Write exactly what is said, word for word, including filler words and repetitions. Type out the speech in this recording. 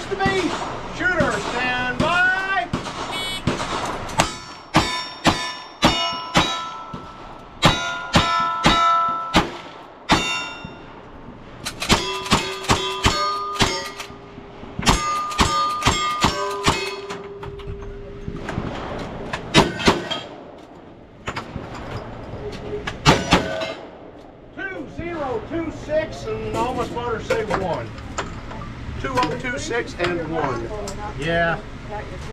There's the beast. Shooter, stand by. two zero two six and almost want to say one. two oh two six and one. Yeah.